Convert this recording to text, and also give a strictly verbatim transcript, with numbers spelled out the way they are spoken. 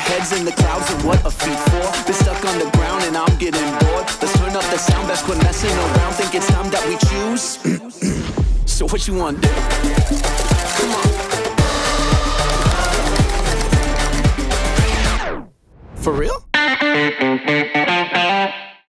Heads in the clouds and what a feat for. Been stuck on the ground and I'm getting bored. Let's turn up the sound, best quit messing around. Think it's time that we choose. So what you want to do? Come on. For real?